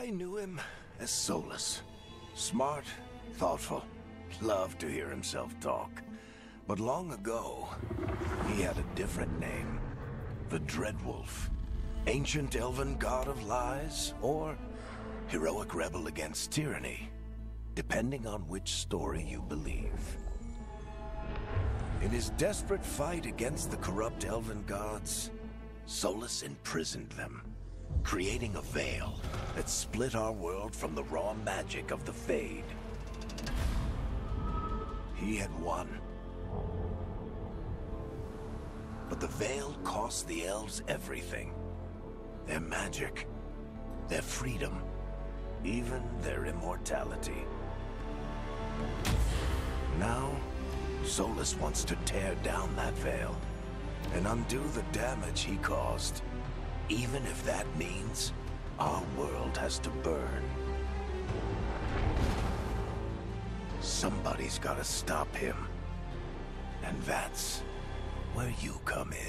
I knew him as Solus. Smart, thoughtful, loved to hear himself talk. But long ago, he had a different name. The Dreadwolf. Ancient elven god of lies, or heroic rebel against tyranny, depending on which story you believe. In his desperate fight against the corrupt elven gods, Solus imprisoned them, creating a veil that split our world from the raw magic of the Fade. He had won. But the veil cost the elves everything. Their magic, their freedom, even their immortality. Now, Solus wants to tear down that veil and undo the damage he caused, even if that means our world has to burn. Somebody's gotta stop him. And that's where you come in.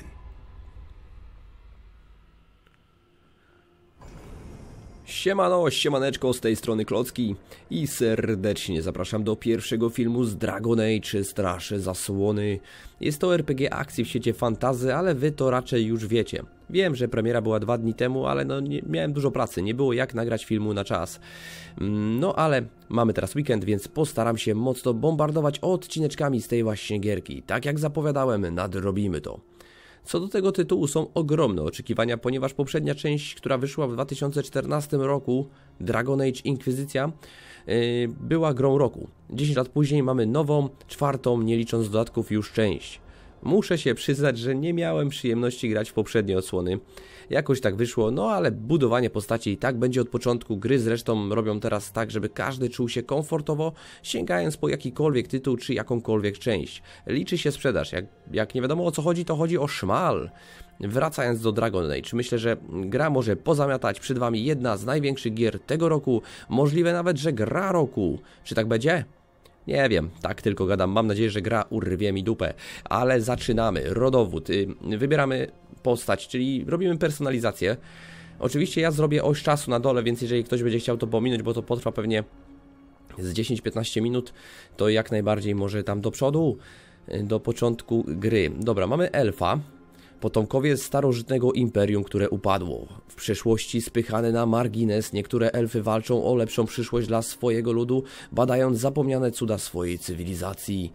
Siemano, siemaneczko, z tej strony Klocki i serdecznie zapraszam do pierwszego filmu z Dragon Age Straże Zasłony. Jest to RPG akcji w świecie fantasy, ale wy to raczej już wiecie. Wiem, że premiera była 2 dni temu, ale no miałem dużo pracy, nie było jak nagrać filmu na czas. No ale mamy teraz weekend, więc postaram się mocno bombardować odcineczkami z tej właśnie gierki. Tak jak zapowiadałem, nadrobimy to. Co do tego tytułu są ogromne oczekiwania, ponieważ poprzednia część, która wyszła w 2014 roku, Dragon Age Inkwizycja, była grą roku. 10 lat później mamy nową, 4., nie licząc dodatków, już część. Muszę się przyznać, że nie miałem przyjemności grać w poprzednie odsłony. Jakoś tak wyszło, no ale budowanie postaci i tak będzie od początku. Gry zresztą robią teraz tak, żeby każdy czuł się komfortowo, sięgając po jakikolwiek tytuł czy jakąkolwiek część. Liczy się sprzedaż. Jak nie wiadomo o co chodzi, to chodzi o szmal. Wracając do Dragon Age, myślę, że gra może pozamiatać. Przed wami jedna z największych gier tego roku. Możliwe nawet, że gra roku. Czy tak będzie? Nie wiem, tak tylko gadam, mam nadzieję, że gra urwie mi dupę, ale zaczynamy. Rodowód, wybieramy postać, czyli robimy personalizację. Oczywiście ja zrobię oś czasu na dole, więc jeżeli ktoś będzie chciał to pominąć, bo to potrwa pewnie z 10-15 minut, to jak najbardziej może tam do przodu, do początku gry. Dobra, mamy elfa. Potomkowie starożytnego imperium, które upadło. W przeszłości spychane na margines, niektóre elfy walczą o lepszą przyszłość dla swojego ludu, badając zapomniane cuda swojej cywilizacji.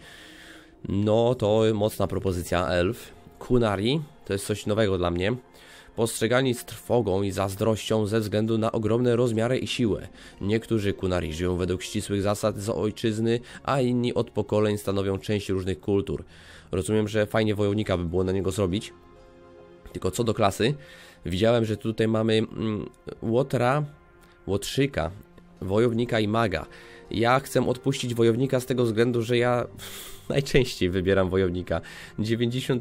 No to mocna propozycja elf. Kunari, to jest coś nowego dla mnie. Postrzegani z trwogą i zazdrością ze względu na ogromne rozmiary i siłę. Niektórzy Kunari żyją według ścisłych zasad z ojczyzny, a inni od pokoleń stanowią część różnych kultur. Rozumiem, że fajnie wojownika by było na niego zrobić. Tylko co do klasy, widziałem, że tutaj mamy łotrzyka, wojownika i maga. Ja chcę odpuścić wojownika z tego względu, że ja najczęściej wybieram wojownika. 90%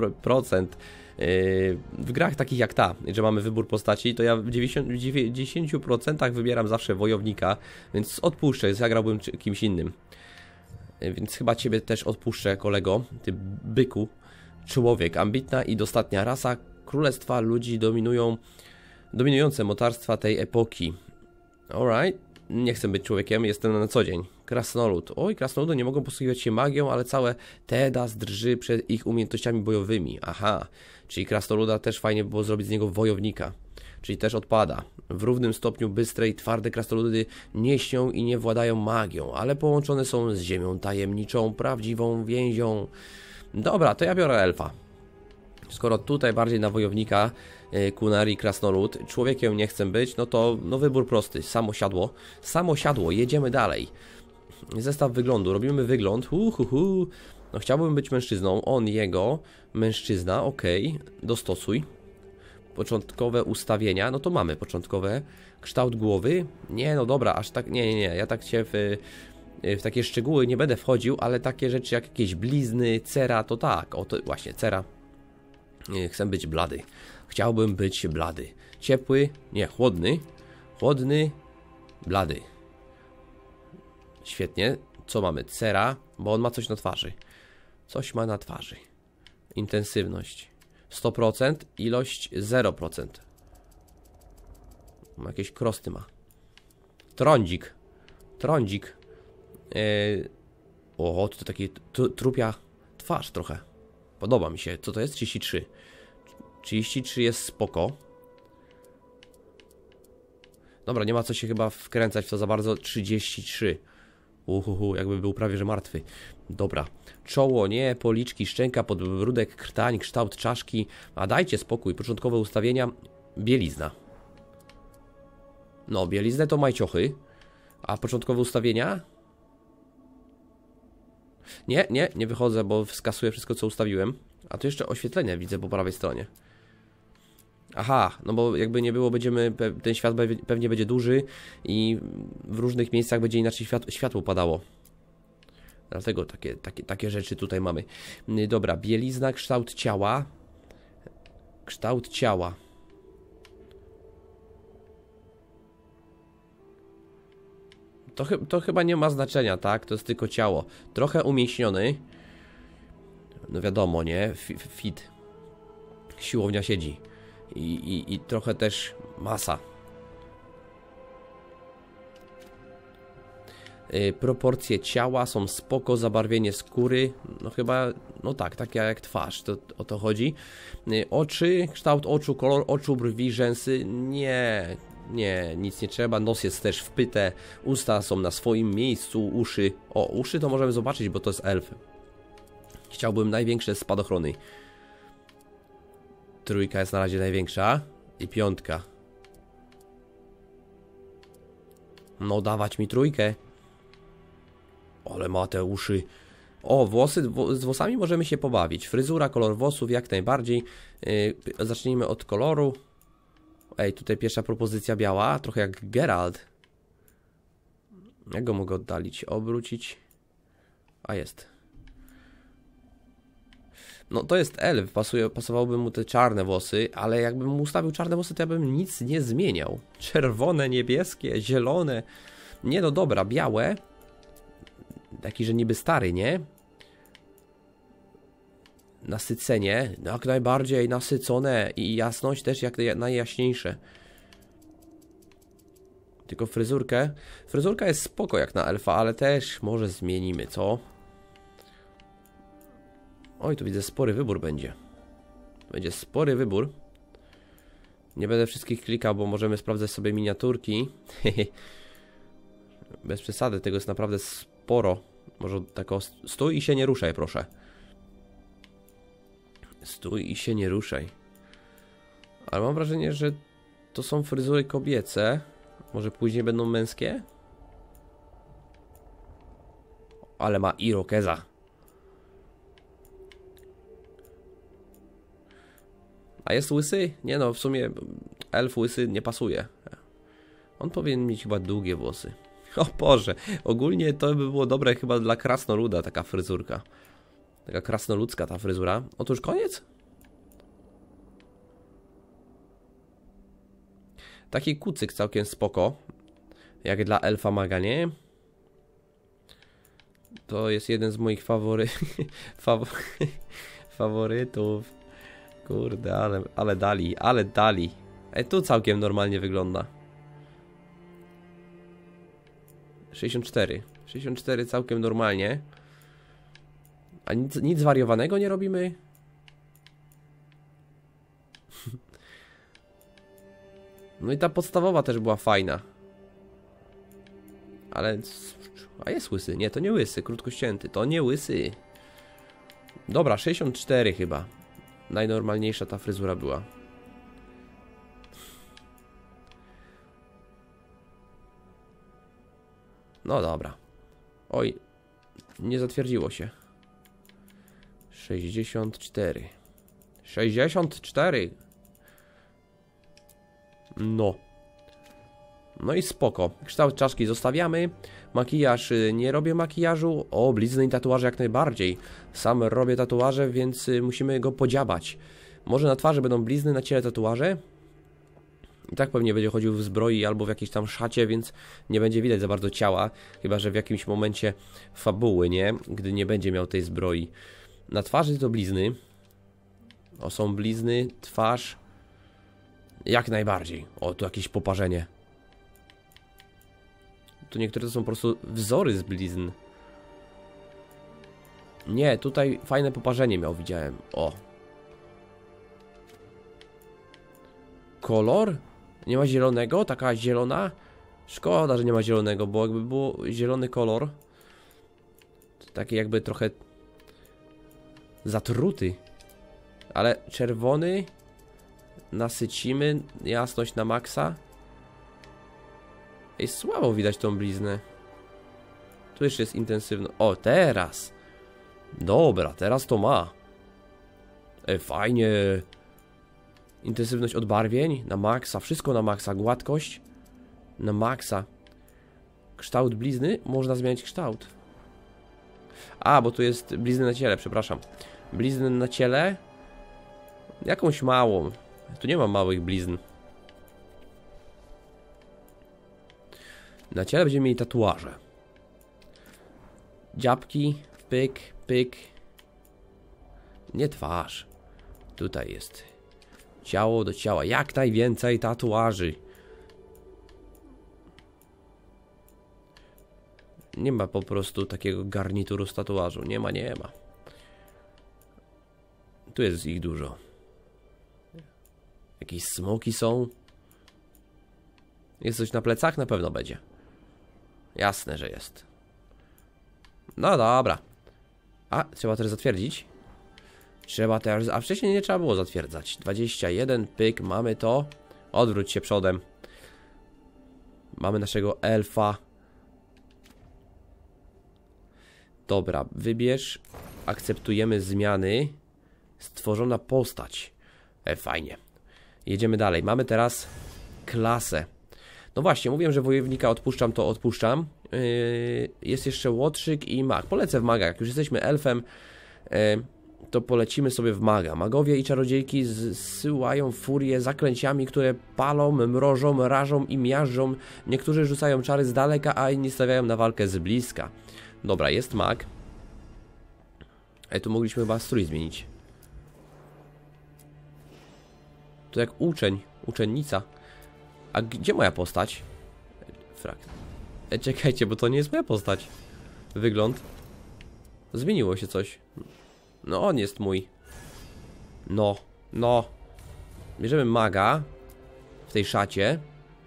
w grach takich jak ta, że mamy wybór postaci, to ja w 90% wybieram zawsze wojownika, więc odpuszczę, zagrałbym kimś innym. Więc chyba ciebie też odpuszczę, kolego, ty byku. Człowiek, ambitna i dostatnia rasa królestwa ludzi dominujące mocarstwa tej epoki. Alright, nie chcę być człowiekiem, jestem na co dzień. Krasnolud. Oj, krasnoludy nie mogą posługiwać się magią, ale całe Tedas drży przed ich umiejętnościami bojowymi. Aha, czyli krasnoluda też fajnie by było zrobić z niego wojownika. Czyli też odpada. W równym stopniu bystre i twarde krasnoludy nie śnią i nie władają magią, ale połączone są z ziemią tajemniczą, prawdziwą więzią. Dobra, to ja biorę elfa. Skoro tutaj bardziej na wojownika, Kunari, krasnolud, człowiekiem nie chcę być, no to wybór prosty, samo siadło, jedziemy dalej. Zestaw wyglądu, robimy wygląd, no chciałbym być mężczyzną, on, jego, mężczyzna, okej, dostosuj. Początkowe ustawienia, no to mamy początkowe, kształt głowy, nie, no dobra, aż tak, nie, ja tak się w takie szczegóły nie będę wchodził, ale takie rzeczy jak jakieś blizny, cera, to tak, o to właśnie, cera. Chcę być blady. Chciałbym być blady. Ciepły, nie, chłodny, blady. Świetnie. Co mamy? Cera, bo on ma coś na twarzy. Coś ma na twarzy. Intensywność 100%, ilość 0%. Jakieś krosty ma. Trądzik. Trądzik. O, to taki trupia twarz trochę. Podoba mi się. Co to jest? 33. 33 jest spoko. Dobra, nie ma co się chyba wkręcać w to za bardzo. 33. Jakby był prawie że martwy. Dobra. Czoło, nie, policzki, szczęka, podbródek, krtań, kształt czaszki. A dajcie spokój. Początkowe ustawienia. Bielizna. No, bieliznę to majciochy. A początkowe ustawienia? Nie wychodzę, bo skasuję wszystko, co ustawiłem. A tu jeszcze oświetlenie widzę po prawej stronie. Aha, no bo jakby nie było, ten świat pewnie będzie duży i w różnych miejscach będzie inaczej światło padało. Dlatego takie rzeczy tutaj mamy. Dobra, bielizna, kształt ciała. Kształt ciała. To chyba nie ma znaczenia, tak? To jest tylko ciało. Trochę umieśniony. No wiadomo, nie? Fit. Siłownia siedzi. I trochę też masa. Proporcje ciała są spoko, zabarwienie skóry. No chyba, no tak, takie jak twarz, to o to chodzi. Oczy, kształt oczu, kolor oczu, brwi, rzęsy. Nie, nic nie trzeba. Nos jest też wpyte. Usta są na swoim miejscu. Uszy. O, uszy to możemy zobaczyć, bo to jest elf. Chciałbym największe spadochrony. Trójka jest na razie największa. I piątka. No dawać mi trójkę. Ale ma te uszy. O, włosy. Z włosami możemy się pobawić. Fryzura, kolor włosów jak najbardziej. Zacznijmy od koloru. Ej, tutaj pierwsza propozycja biała. Trochę jak Geralt. Jak go mogę oddalić? Obrócić. A jest. No to jest elf, pasowałoby mu te czarne włosy, ale jakbym mu ustawił czarne włosy, to ja bym nic nie zmieniał. Czerwone, niebieskie, zielone. Nie no dobra, białe. Taki, że niby stary, nie? Nasycenie, jak najbardziej nasycone i jasność też jak najjaśniejsze. Tylko fryzurkę. Fryzurka jest spoko jak na elfa, ale też może zmienimy, co? Oj, tu widzę, spory wybór będzie. Będzie spory wybór. Nie będę wszystkich klikał, bo możemy sprawdzać sobie miniaturki. Bez przesady, tego jest naprawdę sporo. Może tak o... Stój i się nie ruszaj, proszę. Stój i się nie ruszaj. Ale mam wrażenie, że to są fryzury kobiece. Może później będą męskie? Ale ma irokeza. A jest łysy? Nie no, w sumie elf łysy nie pasuje. On powinien mieć chyba długie włosy. O Boże, ogólnie to by było dobre chyba dla krasnoluda taka fryzurka. Taka krasnoludzka ta fryzura. Otóż koniec? Taki kucyk całkiem spoko. Jak dla elfa maga, nie? To jest jeden z moich faworytów. Kurde, ale dali. Tu całkiem normalnie wygląda. 64. 64 całkiem normalnie. A nic wariowanego nie robimy? No i ta podstawowa też była fajna. Ale... A jest łysy. Nie, to nie łysy. Krótko ścięty. To nie łysy. Dobra, 64 chyba. Najnormalniejsza ta fryzura była. No dobra. Oj, nie zatwierdziło się. 64. 64! No. No i spoko. Kształt czaszki zostawiamy. Makijaż, nie robię makijażu. O, blizny i tatuaże jak najbardziej. Sam robię tatuaże, więc musimy go podziabać. Może na twarzy będą blizny, na ciele tatuaże. I tak pewnie będzie chodził w zbroi albo w jakiejś tam szacie, więc nie będzie widać za bardzo ciała. Chyba że w jakimś momencie fabuły, nie? Gdy nie będzie miał tej zbroi. Na twarzy to blizny. O, są blizny, twarz. Jak najbardziej. O, tu jakieś poparzenie. to niektóre to są po prostu wzory z blizn. Nie, tutaj fajne poparzenie miał, widziałem. O. Kolor? Nie ma zielonego? Taka zielona? Szkoda, że nie ma zielonego, bo jakby było zielony kolor, to taki jakby trochę zatruty. Ale czerwony nasycimy, jasność na maksa. Ej, słabo widać tą bliznę. Tu jeszcze jest intensywno. O, teraz. Dobra, teraz to ma. Fajnie. Intensywność odbarwień na maksa, wszystko na maksa, gładkość na maksa. Kształt blizny, można zmieniać kształt. A, bo tu jest blizny na ciele, przepraszam. Blizny na ciele. Jakąś małą. Tu nie ma małych blizn. Na ciele będziemy mieli tatuaże. Dziabki, pyk, pyk. Nie twarz. Tutaj jest ciało do ciała. Jak najwięcej tatuaży. Nie ma po prostu takiego garnituru z tatuażu. Nie ma, nie ma. Tu jest ich dużo. Jakieś smoki są. Jest coś na plecach? Na pewno będzie. Jasne, że jest. No dobra. A, trzeba też zatwierdzić. Trzeba też... A wcześniej nie trzeba było zatwierdzać. 21, pyk, mamy to. Odwróć się przodem. Mamy naszego elfa. Dobra, wybierz. Akceptujemy zmiany. Stworzona postać. Fajnie. Jedziemy dalej. Mamy teraz klasę. No właśnie, mówiłem, że wojownika odpuszczam, to odpuszczam. Jest jeszcze łotrzyk i mag. Polecę w maga. Jak już jesteśmy elfem, to polecimy sobie w maga. Magowie i czarodziejki zsyłają furię zaklęciami, które palą, mrożą, rażą i miażdżą. Niektórzy rzucają czary z daleka, a inni stawiają na walkę z bliska. Dobra, jest mag. Tu mogliśmy chyba strój zmienić. To jak uczeń, uczennica. A gdzie moja postać? Frakt. Czekajcie, bo to nie jest moja postać. Wygląd. Zmieniło się coś. No on jest mój. No. Bierzemy maga. W tej szacie.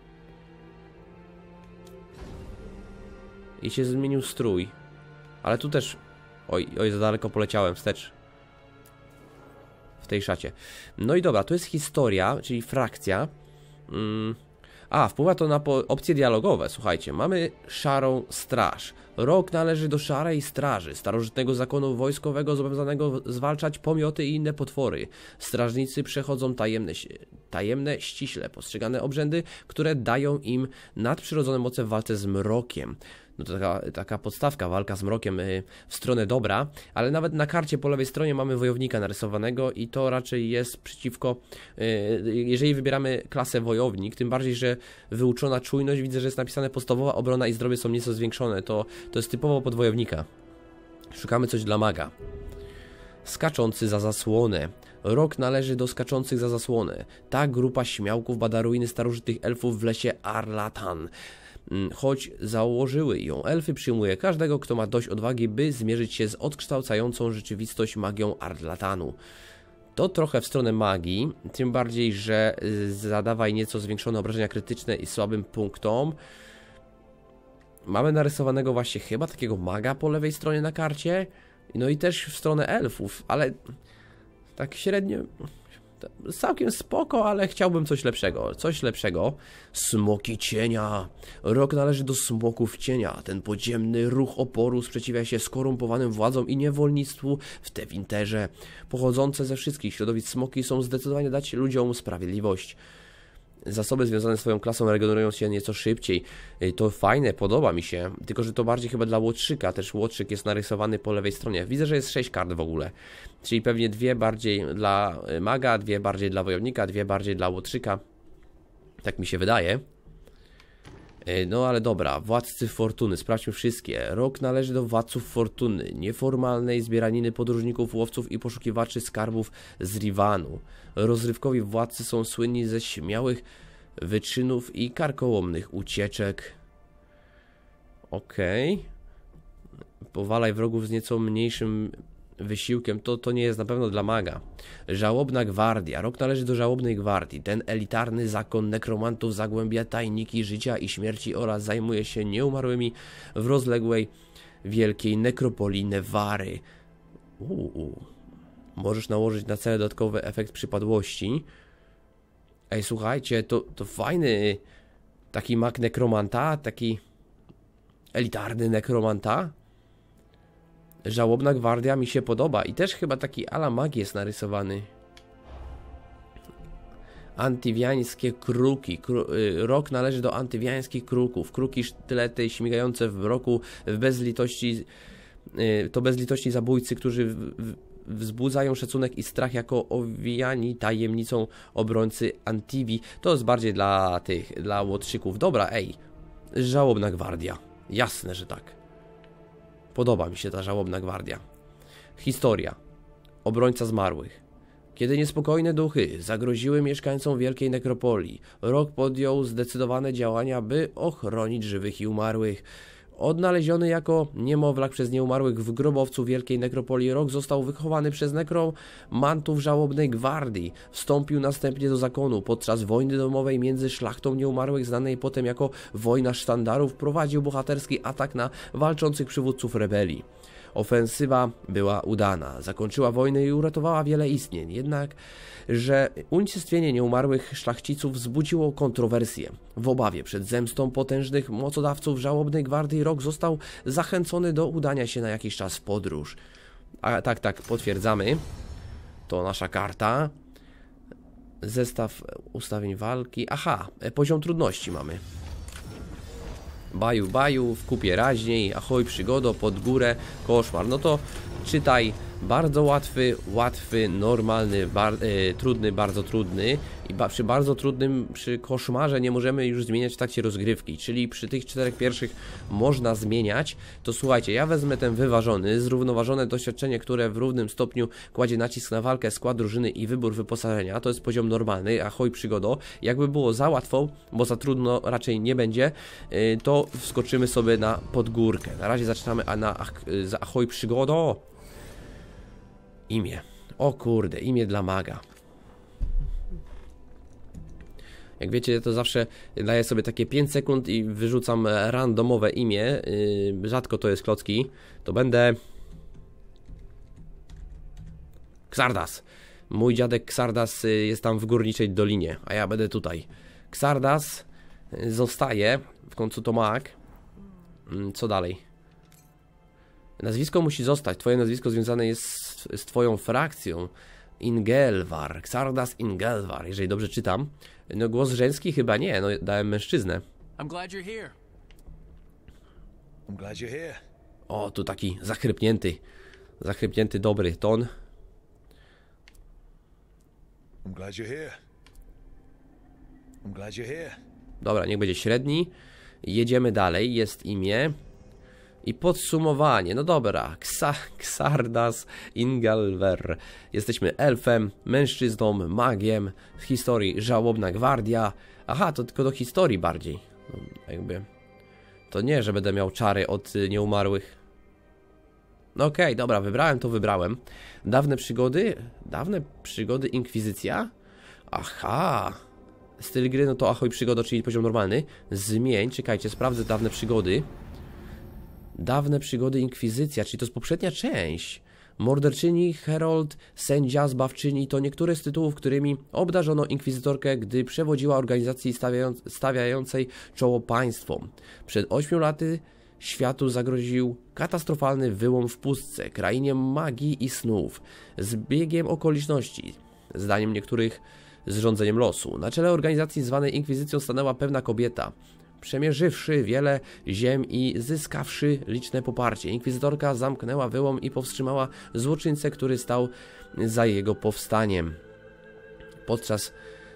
I się zmienił strój. Ale tu też... Oj, za daleko poleciałem wstecz. W tej szacie. No i dobra, to jest historia, czyli frakcja. Wpływa to na opcje dialogowe. Słuchajcie, mamy szarą straż. Rok należy do szarej straży, starożytnego zakonu wojskowego zobowiązanego zwalczać pomioty i inne potwory. Strażnicy przechodzą tajemne, ściśle postrzegane obrzędy, które dają im nadprzyrodzone moce w walce z mrokiem. No to taka podstawka, walka z mrokiem w stronę dobra, ale nawet na karcie po lewej stronie mamy wojownika narysowanego i to raczej jest przeciwko, jeżeli wybieramy klasę wojownik, tym bardziej, że wyuczona czujność, widzę, że jest napisane podstawowa obrona i zdrowie są nieco zwiększone, to jest typowo pod wojownika. Szukamy coś dla maga. Skaczący za zasłonę. Rok należy do skaczących za zasłonę. Ta grupa śmiałków bada ruiny starożytnych elfów w lesie Arlatan. Choć założyły ją elfy, przyjmuje każdego, kto ma dość odwagi, by zmierzyć się z odkształcającą rzeczywistość magią Arlatanu. To trochę w stronę magii, tym bardziej, że zadawaj nieco zwiększone obrażenia krytyczne i słabym punktom. Mamy narysowanego właśnie chyba takiego maga po lewej stronie na karcie. No i też w stronę elfów, ale tak średnio... Całkiem spoko, ale chciałbym coś lepszego. Coś lepszego. Smoki cienia. Rok należy do smoków cienia. Ten podziemny ruch oporu sprzeciwia się skorumpowanym władzom i niewolnictwu w Tevinterze. Pochodzące ze wszystkich środowisk smoki są zdecydowanie dać ludziom sprawiedliwość. Zasoby związane z swoją klasą regenerują się nieco szybciej. To fajne, podoba mi się. Tylko, że to bardziej chyba dla łotrzyka. Też łotrzyk jest narysowany po lewej stronie. Widzę, że jest 6 kart w ogóle. Czyli pewnie 2 bardziej dla maga, 2 bardziej dla wojownika, 2 bardziej dla łotrzyka. Tak mi się wydaje. No ale dobra, władcy fortuny, sprawdźmy wszystkie. Rok należy do władców fortuny, nieformalnej zbieraniny podróżników, łowców i poszukiwaczy skarbów z Rivanu. Rozrywkowi władcy są słynni ze śmiałych wyczynów i karkołomnych ucieczek. Okej. Powalaj wrogów z nieco mniejszym wysiłkiem. To nie jest na pewno dla maga. Żałobna gwardia. Rok należy do żałobnej gwardii. Ten elitarny zakon nekromantów zagłębia tajniki życia i śmierci oraz zajmuje się nieumarłymi w rozległej wielkiej nekropolii Newary. Możesz nałożyć na cele dodatkowy efekt przypadłości. Ej, słuchajcie, to fajny taki mag nekromanta, taki elitarny nekromanta. Żałobna gwardia mi się podoba i też chyba taki ala mag jest narysowany. Antywiańskie kruki. Rok należy do antywiańskich kruków. Kruki sztylety śmigające w mroku w bezlitości. To bezlitości zabójcy, którzy wzbudzają szacunek i strach jako owijani tajemnicą obrońcy Antivi. To jest bardziej dla łotrzyków. Dobra, ej. Żałobna gwardia. Jasne, że tak. Podoba mi się ta żałobna gwardia. Historia. Obrońca zmarłych. Kiedy niespokojne duchy zagroziły mieszkańcom wielkiej nekropolii, Rok podjął zdecydowane działania, by ochronić żywych i umarłych. Odnaleziony jako niemowlak przez nieumarłych w grobowcu wielkiej nekropolii, Rok został wychowany przez nekromantów żałobnej gwardii. Wstąpił następnie do zakonu. Podczas wojny domowej między szlachtą nieumarłych, znanej potem jako wojna sztandarów, prowadził bohaterski atak na walczących przywódców rebelii. Ofensywa była udana, zakończyła wojnę i uratowała wiele istnień, jednak że unicestwienie nieumarłych szlachciców wzbudziło kontrowersje. W obawie przed zemstą potężnych mocodawców żałobnej gwardii Rok został zachęcony do udania się na jakiś czas w podróż. A tak, potwierdzamy. To nasza karta. Zestaw ustawień walki. Aha, poziom trudności mamy. Baju, w kupie raźniej, ahoj, przygodo, pod górę, koszmar. No to czytaj bardzo łatwy, normalny, trudny, bardzo trudny. I przy bardzo trudnym, przy koszmarze nie możemy już zmieniać w trakcie rozgrywki, czyli przy tych 4 pierwszych można zmieniać. To słuchajcie, ja wezmę ten wyważony, zrównoważone doświadczenie, które w równym stopniu kładzie nacisk na walkę, skład drużyny i wybór wyposażenia. To jest poziom normalny, ahoj, przygodo. Jakby było za łatwo, bo za trudno raczej nie będzie, to wskoczymy sobie na podgórkę. Na razie zaczynamy za ahoj, przygodo. Imię. O kurde, imię dla maga. Jak wiecie, to zawsze daję sobie takie 5 sekund i wyrzucam randomowe imię. Rzadko to jest klocki. To będę... Xardas. Mój dziadek Xardas jest tam w Górniczej Dolinie, a ja będę tutaj. Xardas zostaje. W końcu to mag. Co dalej? Nazwisko musi zostać. Twoje nazwisko związane jest z twoją frakcją. Ingelvar. Xardas Ingelvar, jeżeli dobrze czytam. No głos żeński chyba nie, no dałem mężczyznę. I'm glad you're here. I'm glad you're here. O, tu taki zachrypnięty dobry ton. I'm glad you're here. I'm glad you're here. Dobra, niech będzie średni. Jedziemy dalej, jest imię. I podsumowanie, no dobra, Xardas Ingelvar. Jesteśmy elfem, mężczyzną, magiem, z historii żałobna gwardia. Aha, to tylko do historii bardziej. No, jakby. To nie, że będę miał czary od nieumarłych. No okej, dobra, wybrałem. Dawne przygody Inkwizycja? Aha. Styl gry, no to ahoj przygoda, czyli poziom normalny. Zmień, czekajcie, sprawdzę dawne przygody. Dawne przygody Inkwizycja, czyli to jest poprzednia część. Morderczyni, herold, sędzia, zbawczyni to niektóre z tytułów, którymi obdarzono inkwizytorkę, gdy przewodziła organizacji stawiającej czoło państwom. Przed 8 laty światu zagroził katastrofalny wyłom w pustce, krainie magii i snów. Z biegiem okoliczności, zdaniem niektórych zrządzeniem losu, na czele organizacji zwanej Inkwizycją stanęła pewna kobieta. Przemierzywszy wiele ziem i zyskawszy liczne poparcie, inkwizytorka zamknęła wyłom i powstrzymała złoczyńcę, który stał za jego powstaniem. Podczas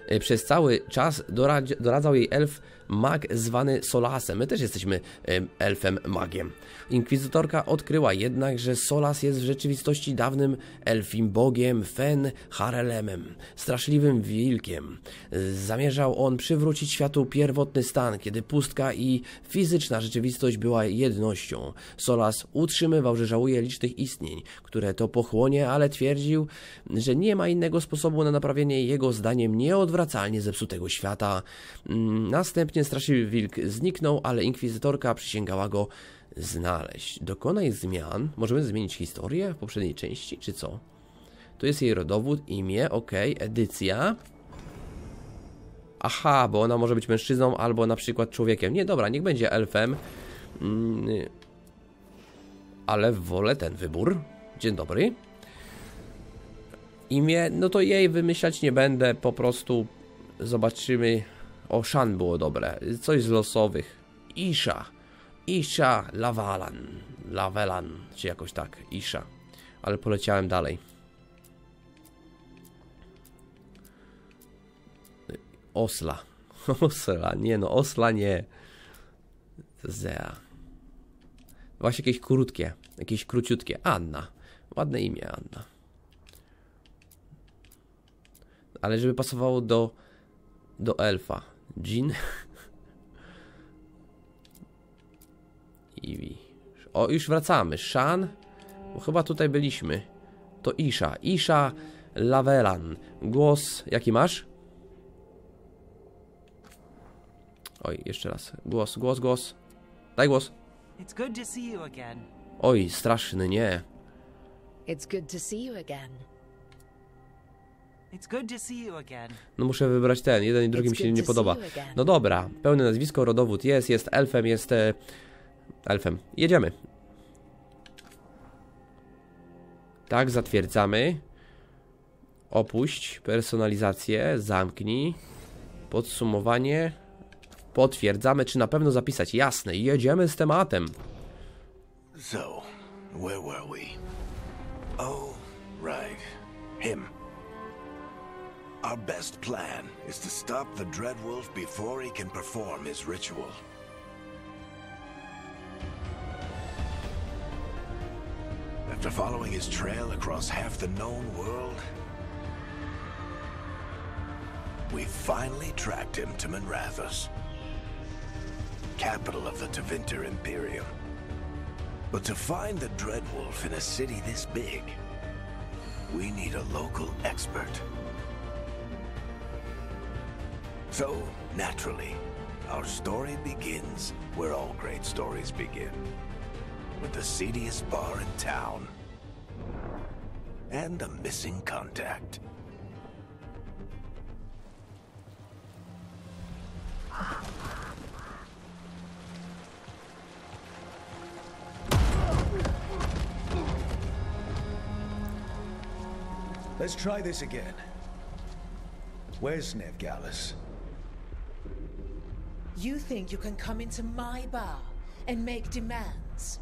Przez cały czas doradzał jej elf mag zwany Solasem. My też jesteśmy elfem magiem. Inkwizytorka odkryła jednak, że Solas jest w rzeczywistości dawnym elfim bogiem Fenharelemem, straszliwym wilkiem. Zamierzał on przywrócić światu pierwotny stan, kiedy pustka i fizyczna rzeczywistość była jednością. Solas utrzymywał, że żałuje licznych istnień, które to pochłonie, ale twierdził, że nie ma innego sposobu na naprawienie jego zdaniem nieodwracalnie zepsutego świata. Następnie straszliwy wilk zniknął, ale inkwizytorka przysięgała go znaleźć. Dokonaj zmian. Możemy zmienić historię w poprzedniej części, czy co? Tu jest jej rodowód, imię, ok, edycja. Aha, bo ona może być mężczyzną albo na przykład człowiekiem. Nie, dobra, niech będzie elfem. Ale wolę ten wybór. Dzień dobry. Imię, no to jej wymyślać nie będę, po prostu zobaczymy. O, Shan było dobre. Coś z losowych. Isha Lavelan, czy jakoś tak. Isha. Ale poleciałem dalej. Osla. Osla, nie no, Osla nie. Zea. Właśnie jakieś krótkie, jakieś króciutkie. Anna. Ładne imię, Anna. Ale żeby pasowało do elfa. Jean. Ivy. O, już wracamy. Shan. Bo chyba tutaj byliśmy. To Isha. Isha Lavelan. Głos. Jaki masz? Oj, jeszcze raz. Głos. Daj głos. It's good to see you again. Oj, straszny, nie. It's good to see you again. It's good to see you again. No muszę wybrać ten. Jeden i drugi mi się nie podoba. No dobra. Pełne nazwisko, rodowód jest elfem, jest elfem. Jedziemy. Tak, zatwierdzamy. Opuść, personalizację, zamknij. Podsumowanie. Potwierdzamy, czy na pewno zapisać. Jasne, jedziemy z tematem. So, where were we? Oh, right. Him. Our best plan is to stop the Dreadwolf before he can perform his ritual. After following his trail across half the known world, we finally tracked him to Minrathous, capital of the Tevinter Imperium. But to find the Dreadwolf in a city this big, we need a local expert. So, naturally, our story begins where all great stories begin. With the seediest bar in town. And a missing contact. Let's try this again. Where's Nev Gallus? You think you can come into my bar and make demands?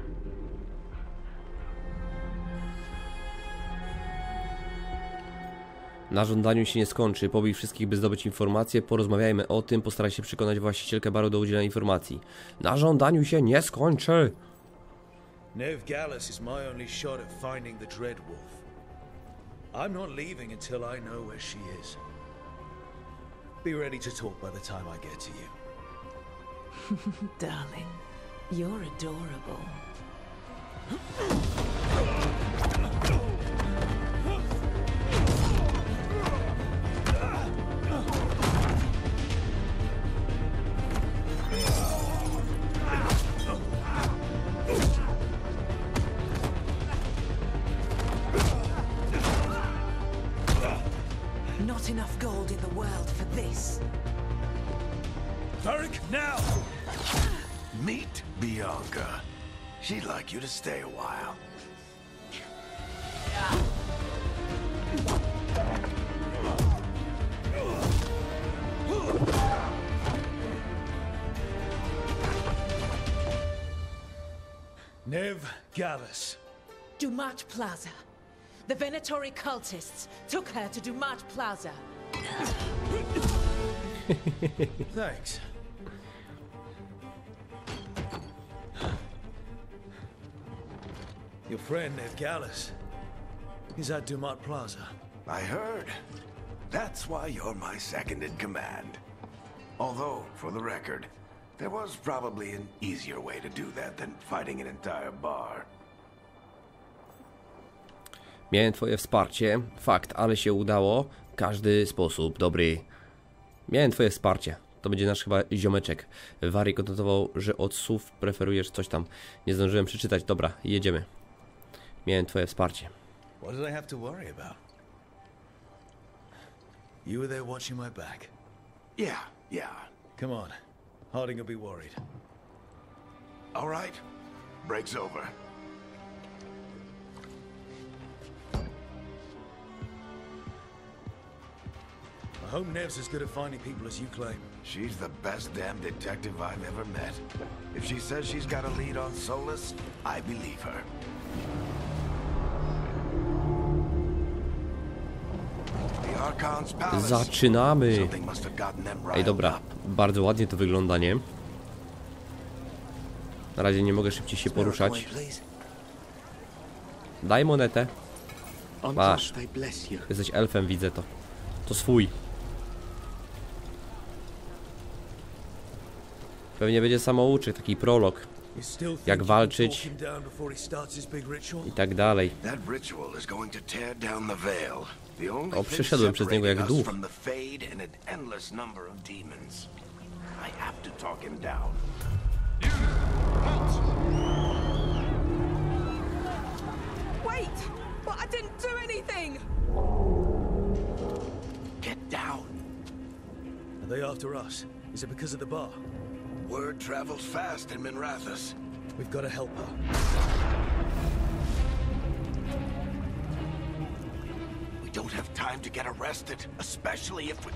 Na żądaniu się nie skończy. Pobij wszystkich, by zdobyć informacje. Porozmawiajmy o tym. Postaraj się przekonać właścicielkę baru do udzielenia informacji. Na żądaniu się nie skończy. Nev Gallus is my only shot at finding the Dreadwolf. I'm not leaving until I know where she is. Be ready to talk by the time I get to you. Darling, you're adorable. Not enough gold in the world for this. Varric, now! Meet Bianca. She'd like you to stay a while. Nev Gallus. Dumat Plaza. The Venatori cultists took her to Dumat Plaza. Thanks. Your friend, Nev Gallus, he's at Dumat Plaza. I heard. That's why you're my second in command. Although, for the record, there was probably an easier way to do that than fighting an entire bar. Miałem twoje wsparcie. Fakt, ale się udało. Każdy sposób dobry. Miałem twoje wsparcie. To będzie nasz chyba ziomeczek. Warik odnotował, że od słów preferujesz coś tam. Nie zdążyłem przeczytać. Dobra, jedziemy. Miałem twoje wsparcie. What did I have to worry about? You were there watching my back. Yeah. Come on. Harding will be worried. All right. Break's over. I hope Nev's as good at finding people as you claim. She's the best damn detective I've ever met. If she says she's got a lead on Solus, I believe her. The Archon's palace. Zaczynamy! Something must have gotten them Ej, riled dobra. up. Bardzo ładnie to wygląda, nie? Na razie nie mogę szybciej się poruszać. Daj monetę. Masz. Jesteś elfem, widzę to. To swój. Pewnie będzie samouczek, taki prolog. Jak walczyć i tak dalej. O, przeszedłem przez niego jak duch. Wait! But I didn't do anything! Get down. Are they after us? Is it because of the bar? Word travels fast in Minrathous. We've got to help her. We don't have time to get arrested, especially if we...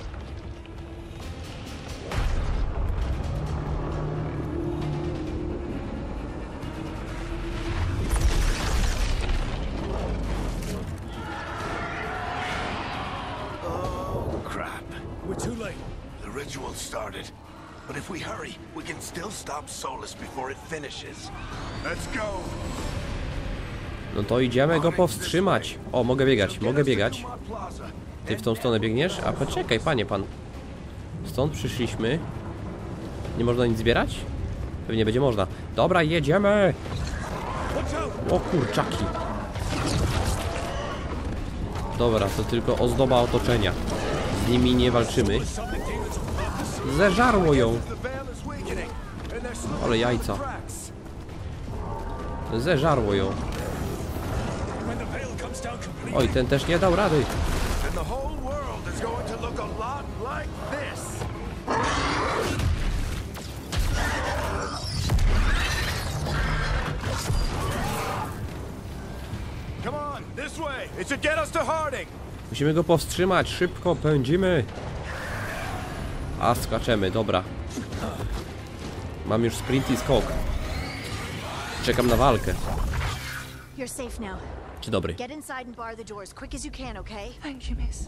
Oh, crap. We're too late. The ritual started. But if we hurry, we can still stop Solus before it finishes. Let's go. No to idziemy go powstrzymać. O, mogę biegać, mogę biegać. Ty w tą stronę biegniesz? A poczekaj, panie pan. Stąd przyszliśmy. Nie można nic zbierać? Pewnie będzie można. Dobra, jedziemy! O kurczaki. Dobra, to tylko ozdoba otoczenia. Z nimi nie walczymy. Zeżarło ją. Ale jajca. Zeżarło ją. Oj, ten też nie dał rady. Musimy go powstrzymać. Szybko pędzimy. A, skaczemy, dobra. Mam już sprint i skok. Czekam na walkę. You're safe now. Dzień dobry. Get inside and bar the doors quick as you can, okay? Thank you, miss.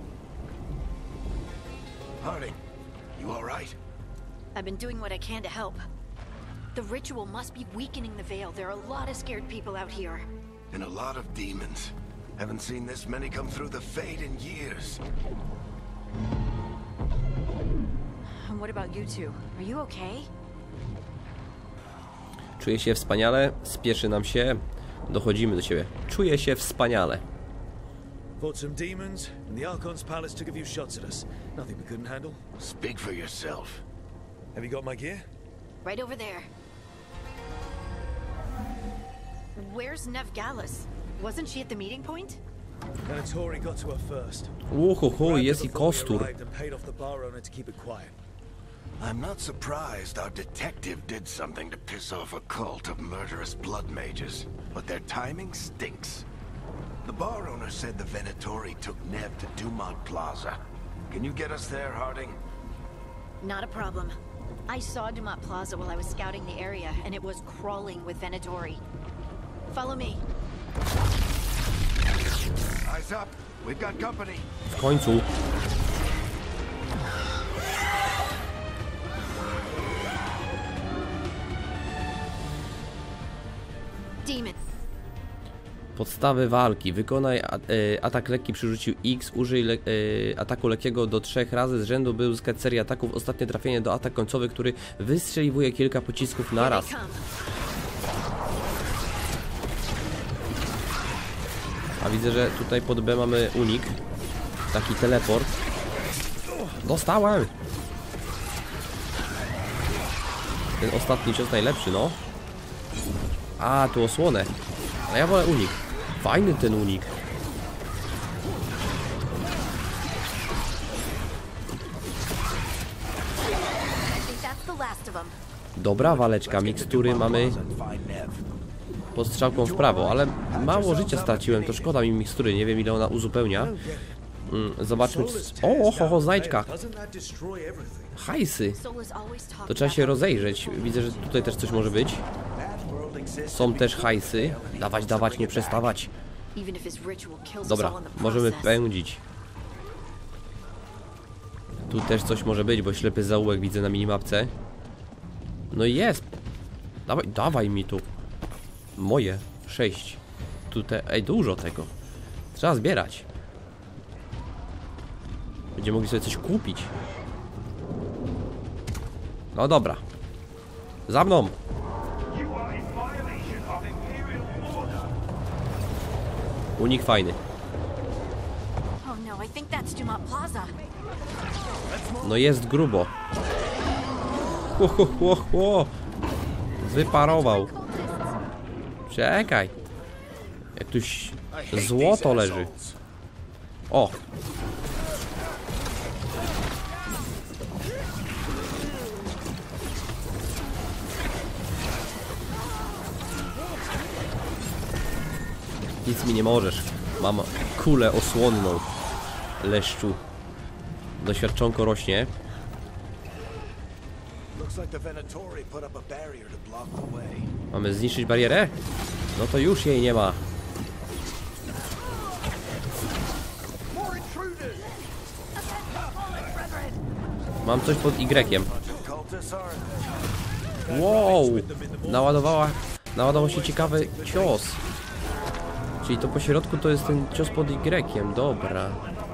Harding, you all right? I've been doing what I can to help. The ritual must be weakening the Veil. There are a lot of scared people out here. And a lot of demons. Haven't seen this many come through the Fade in years. And what about you two? Are you okay? Czuję się wspaniale. Spieszy nam się. Dochodzimy do ciebie. Czuję się wspaniale. Fought some demons, and the Archon's palace took a few shots at us. Nothing we couldn't handle. Speak for yourself. Have you got my gear? Right over there. Where's Nev Gallus? Wasn't she at the meeting point? Venatori got to her first. Uhuhu, jest i Grabbed her before we kostur. arrived and paid off the bar owner to keep it quiet. I'm not surprised our detective did something to piss off a cult of murderous blood mages, but their timing stinks. The bar owner said the Venatori took Nev to Dumat Plaza. Can you get us there, Harding? Not a problem. I saw Dumat Plaza while I was scouting the area, and it was crawling with Venatori. Follow me. Eyes up. We've got company. W końcu. Podstawy walki. Wykonaj atak lekki przy użyciu X. Użyj ataku lekkiego do 3 razy z rzędu, by uzyskać serię ataków. Ostatnie trafienie do atak końcowy, który wystrzeliwuje kilka pocisków naraz. A widzę, że tutaj pod B mamy unik. Taki teleport. Dostałem! Ten ostatni cios najlepszy, no. A, tu osłonę. A ja wolę unik. Fajny ten unik. Dobra waleczka, mikstury mamy pod strzałką w prawo, ale mało życia straciłem, to szkoda mi mikstury, nie wiem ile ona uzupełnia. Zobaczmy, ho, znajdźka. Hajsy. To trzeba się rozejrzeć, widzę, że tutaj też coś może być. Są też hajsy. Dawać, nie przestawać. Dobra, możemy pędzić. Tu też coś może być, bo ślepy zaułek widzę na minimapce. No i jest. Dawaj mi tu. Moje. 6. Tutaj, dużo tego. Trzeba zbierać. Będziemy mogli sobie coś kupić. No dobra. Za mną. Unik fajny. No jest grubo. Wyparował. Czekaj. Jak tuś złoto leży. O. Nic mi nie możesz. Mam kulę osłonną. Leszczu. Doświadczonko rośnie. Mamy zniszczyć barierę? No to już jej nie ma. Mam coś pod Y. Wow! Naładował się ciekawy cios. Czyli to po środku to jest ten cios pod Y. Dobra.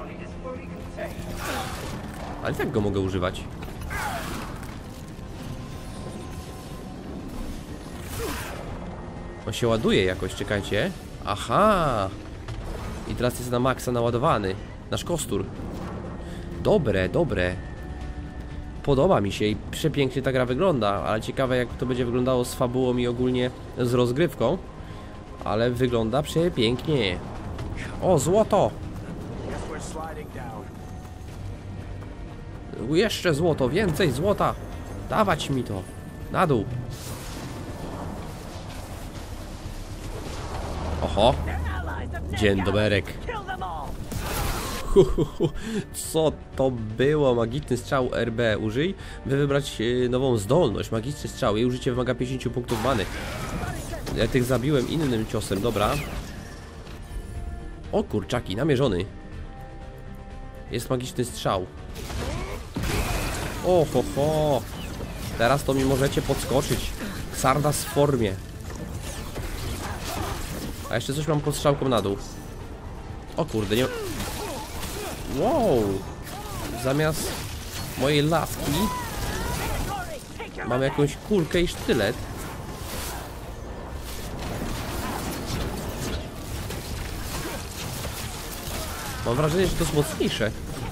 Ale tak go mogę używać. On się ładuje jakoś, czekajcie. Aha! I teraz jest na maksa naładowany. Nasz kostur. Dobre. Podoba mi się i przepięknie ta gra wygląda, ale ciekawe jak to będzie wyglądało z fabułą i ogólnie z rozgrywką. Ale wygląda przepięknie. O, złoto! Jeszcze złoto, więcej złota! Dawać mi to! Na dół! Oho! Dzień doberek! Co to było? Magiczny strzał RB użyj, by wybrać nową zdolność. Magiczny strzał, jej użycie wymaga 50 punktów many. Ja tych zabiłem innym ciosem, dobra. O kurczaki, namierzony. Jest magiczny strzał. Ho. Teraz to mi możecie podskoczyć. Xardas w formie. A jeszcze coś mam pod strzałką na dół. O kurde, nie... Wow! Zamiast mojej laski mam jakąś kulkę i sztylet. Mam wrażenie, że to jest mocniejsze.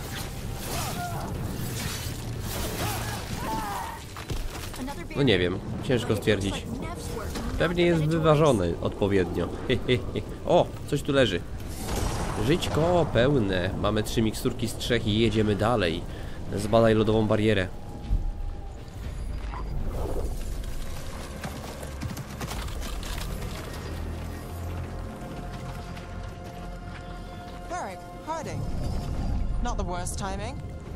No nie wiem, ciężko stwierdzić. Pewnie jest wyważony odpowiednio. O, coś tu leży. Żyćko pełne. Mamy 3 miksturki z 3 i jedziemy dalej. Zbadaj lodową barierę. Varric, Harding. Not the worst timing.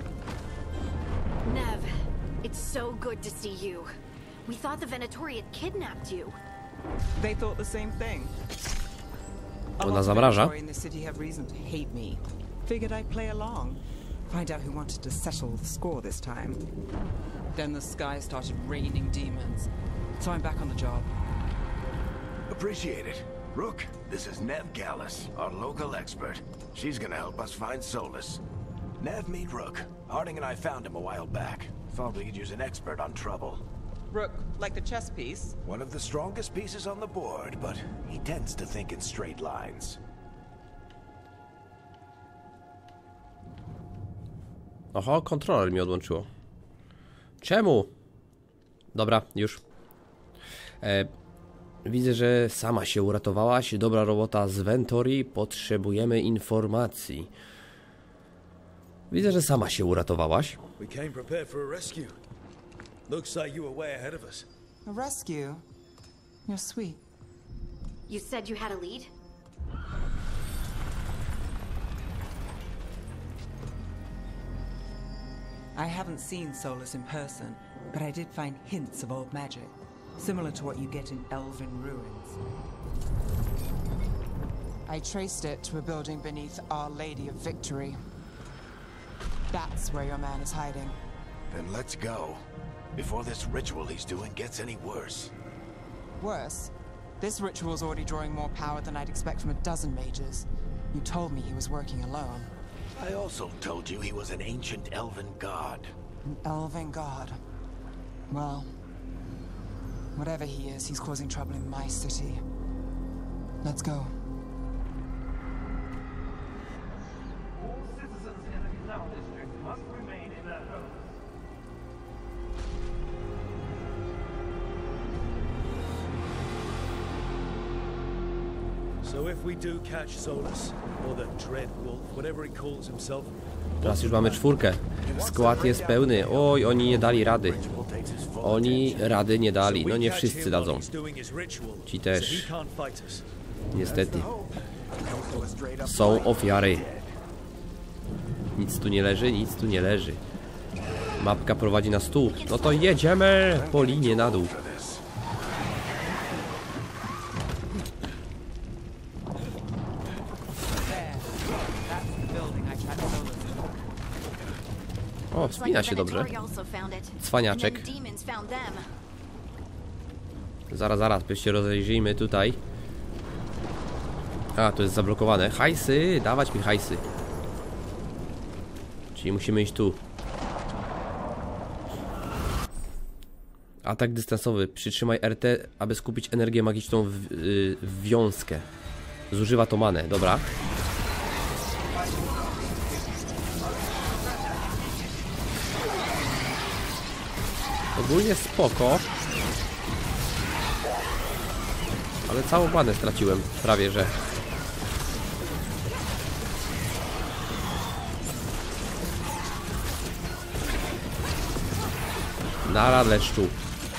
Nev, it's so good to see you. We thought the Venatori had kidnapped you. They thought the same thing. Ona zamraża. In the city have reason to hate me. Figured I'd play along. Find out who wanted to settle the score this time. Then the sky started raining demons. So I'm back on the job. Appreciate it. Rook, this is Nev Gallus, our local expert. She's gonna help us find Solus. Nev, meet Rook. Harding and I found him a while back. Thought we could use an expert on trouble. Rook, like the chess piece? One of the strongest pieces on the board, but he tends to think in straight lines. Oho, kontroler mi odłączyło. Czemu? Dobra, już. Widzę, że sama się uratowałaś. Dobra robota z Ventory. Potrzebujemy informacji. Widzę, że sama się uratowałaś. We came prepared for a rescue. Looks like you were way ahead of us. A rescue? You're sweet. You said you had a lead? I haven't seen Solus in person, but I did find hints of old magic, similar to what you get in elven ruins. I traced it to a building beneath Our Lady of Victory. That's where your man is hiding. Then let's go. Before this ritual he's doing gets any worse. Worse, this ritual's already drawing more power than I'd expect from a dozen mages. You told me he was working alone. I also told you he was an ancient elven god. An elven god. Well, whatever he is, he's causing trouble in my city. Let's go. All citizens in the Canal District must remain in their homes. So if we do catch Solus, or the Dread Wolf, whatever he calls himself, Teraz już mamy 4. Skład jest pełny. Oj, oni nie dali rady. Oni rady nie dali. No nie wszyscy dadzą. Ci też. Niestety. Są ofiary. Nic tu nie leży, nic tu nie leży. Mapka prowadzi na stół. No to jedziemy po linie na dół. O, wspina się dobrze. Cwaniaczek. Zaraz, się rozejrzyjmy tutaj. A, to jest zablokowane. Hajsy, dawać mi hajsy. Czyli musimy iść tu. Atak dystansowy. Przytrzymaj RT, aby skupić energię magiczną w wiązkę. Zużywa to manę, dobra. Ogólnie spoko. Ale całą manę straciłem, prawie że. Nara leszczu.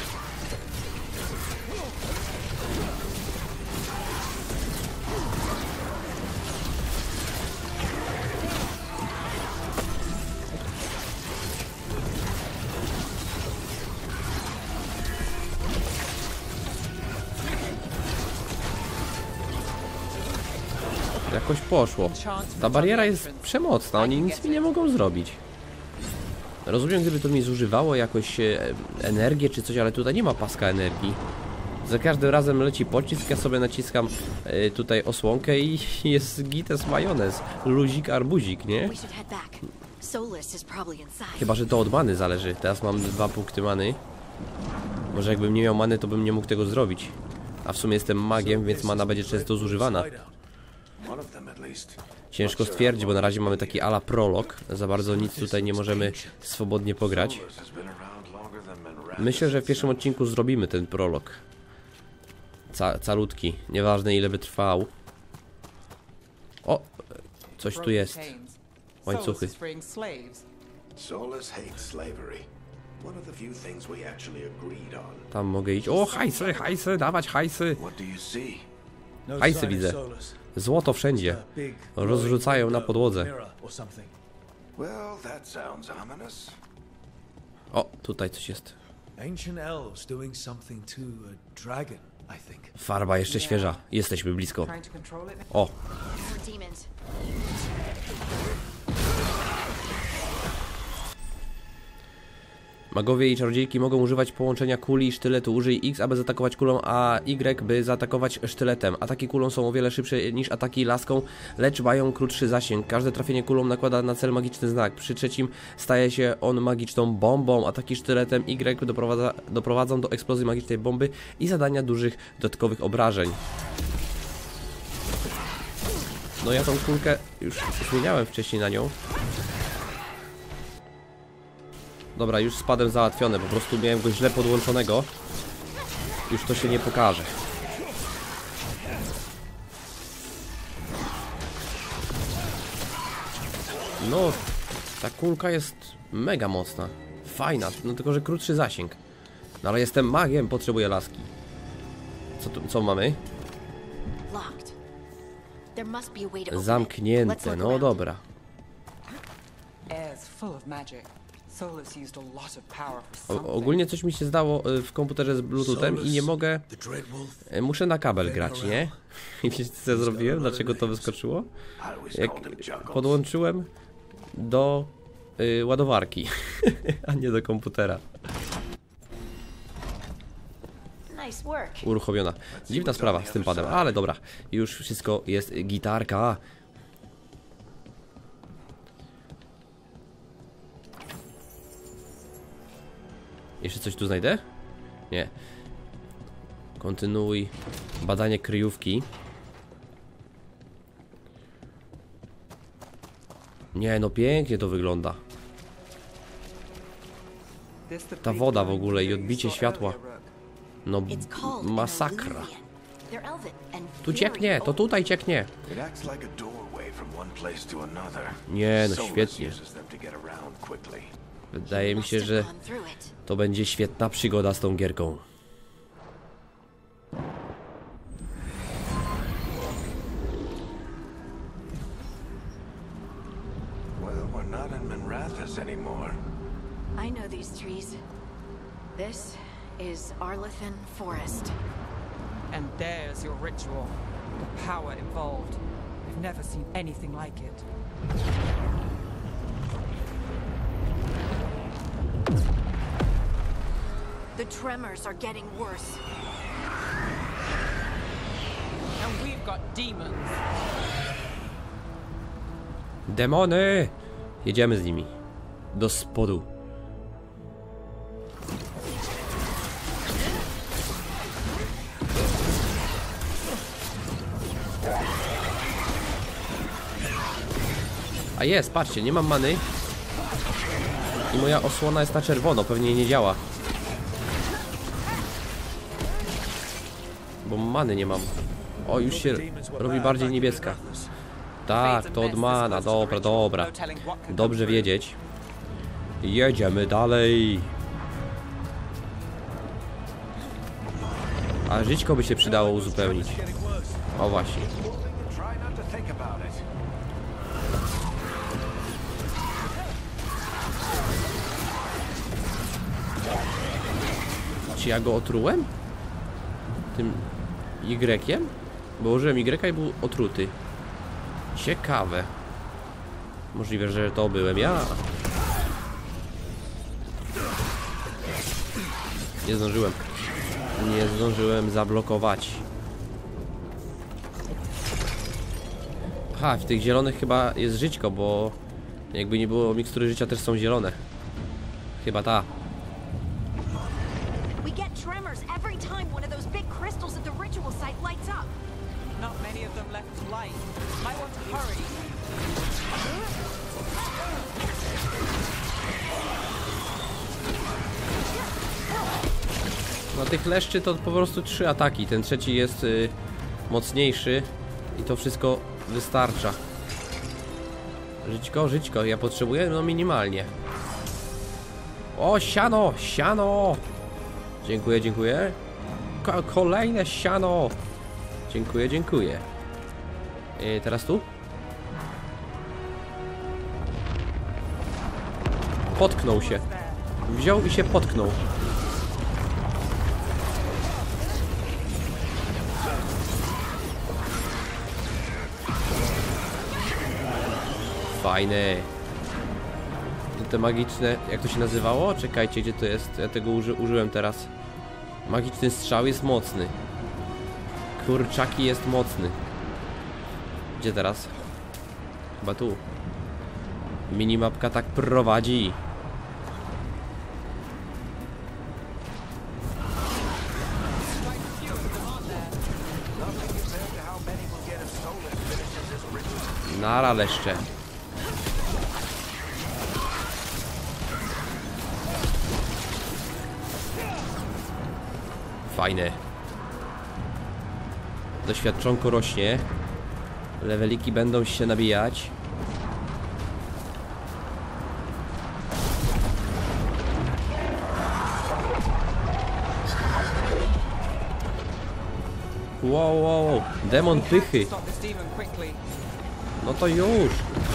Jakoś poszło. Ta bariera jest przemocna, oni nic mi nie mogą zrobić. Rozumiem, gdyby to mi zużywało jakoś energię czy coś, ale tutaj nie ma paska energii. Za każdym razem leci pocisk, ja sobie naciskam tutaj osłonkę i jest gites majonez. Luzik, arbuzik, nie? Chyba, że to od many zależy. Teraz mam 2 punkty many. Może jakbym nie miał many, to bym nie mógł tego zrobić. A w sumie jestem magiem, więc mana będzie często zużywana. Ciężko stwierdzić, bo na razie mamy taki ala prolog. Za bardzo nic tutaj nie możemy swobodnie pograć. Myślę, że w pierwszym odcinku zrobimy ten prolog. Calutki. Nieważne ile by trwał. O! Coś tu jest. Łańcuchy. Tam mogę iść. O! Hajsy! Hajsy! Dawać hajsy! Hajsy widzę. Złoto wszędzie. Rozrzucają na podłodze. O, tutaj coś jest. Farba jeszcze świeża. Jesteśmy blisko. O. Magowie i czarodziejki mogą używać połączenia kuli i sztyletu. Użyj X, aby zaatakować kulą, a Y, by zaatakować sztyletem. Ataki kulą są o wiele szybsze niż ataki laską, lecz mają krótszy zasięg. Każde trafienie kulą nakłada na cel magiczny znak. Przy trzecim staje się on magiczną bombą. Ataki sztyletem Y doprowadzą do eksplozji magicznej bomby i zadania dużych dodatkowych obrażeń. No ja tą kulkę już zmieniałem wcześniej na nią. Dobra, już spadem załatwione, po prostu miałem go źle podłączonego. Już to się nie pokaże. No, ta kulka jest mega mocna. Fajna, no tylko że krótszy zasięg. No ale jestem magiem, potrzebuję laski. Co mamy? Zamknięte, no dobra. Ogólnie coś mi się zdało w komputerze z Bluetoothem i nie mogę... Muszę na kabel grać, nie? I wiecie co ja zrobiłem? Dlaczego to wyskoczyło? Jak podłączyłem do ładowarki, a nie do komputera. Uruchomiona. Dziwna sprawa z tym padem, ale dobra. Już wszystko jest gitarka. Jeszcze coś tu znajdę? Nie. Kontynuuj badanie kryjówki. Nie, no pięknie to wygląda. Ta woda w ogóle i odbicie światła. No masakra. Tu cieknie, to tutaj cieknie. Nie, no świetnie. Wydaje mi się, że to będzie świetna przygoda z tą gierką. I know these trees. This is Arlethan Forest. And there's your ritual. The power involved. I've never seen anything like it. The tremors are getting worse. And we've got demons. Demony! Jedziemy z nimi. Do spodu. A jest, patrzcie, nie mam many. I moja osłona jest na czerwono, pewnie nie działa. Bo many nie mam. O, już się robi bardziej niebieska. Tak, to od mana, dobra, dobra. Dobrze wiedzieć. Jedziemy dalej. A żyćko by się przydało uzupełnić. O właśnie. Czy ja go otrułem? Tym Y-iem? Bo użyłem Y i był otruty. Ciekawe. Możliwe, że to byłem ja. Nie zdążyłem. Nie zdążyłem zablokować. Aha, w tych zielonych chyba jest żyćko, bo jakby nie było, mikstury życia też są zielone. Chyba ta. Not many of them left light. I want to hurry. No tych leszczy to po prostu 3 ataki. Ten trzeci jest mocniejszy i to wszystko wystarcza. Żyćko, żyćko. Ja potrzebuję no minimalnie. O, siano, siano. Dziękuję, dziękuję. Kolejne siano. Dziękuję, dziękuję. Teraz tu? Potknął się. Wziął i się potknął. Fajny. Te magiczne, jak to się nazywało? Czekajcie, gdzie to jest? Ja tego użyłem teraz. Magiczny strzał jest mocny. Kurczaki jest mocny. Gdzie teraz? Chyba tu. Minimapka tak prowadzi. Nara leszcze. Fajne. Doświadczonko rośnie. Leweliki będą się nabijać. Wow, wow, demon pychy. No to już.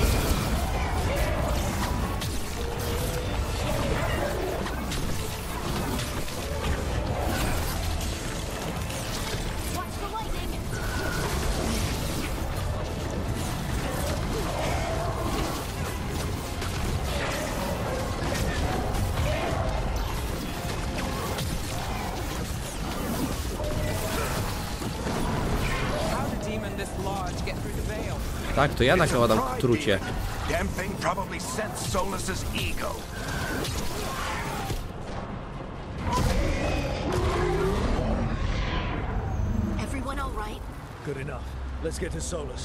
Tak, to ja nakładam trucie. Damping probably sent Solus's ego. Everyone all right? Good enough. Let's get to Solus.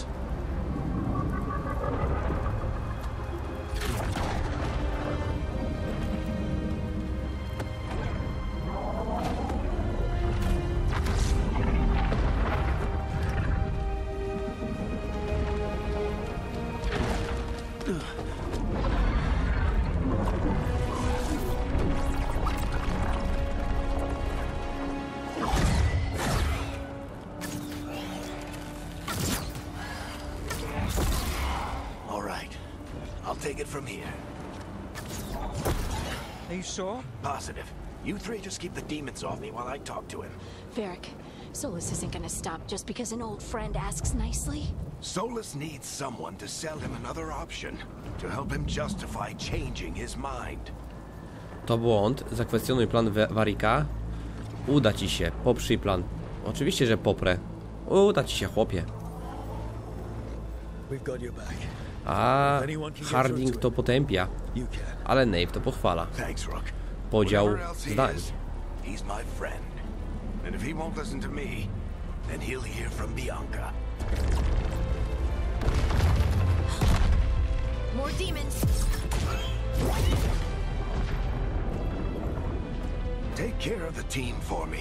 Take it from here. Are you sure? Positive. You three just keep the demons off me while I talk to him. Varric, Solus isn't gonna stop just because an old friend asks nicely. Solus needs someone to sell him another option, to help him justify changing his mind. To błąd. Zakwestionuj plan Varric'a. Uda ci się. Poprzyj plan. Oczywiście, że poprę. Uda ci się, chłopie. We've got your back. A Harding to potępia, ale Nave to pochwala. Podział zdań. He's my friend. And if he won't listen to me, then he'll hear from Bianca. More demons. Take care of the team for me.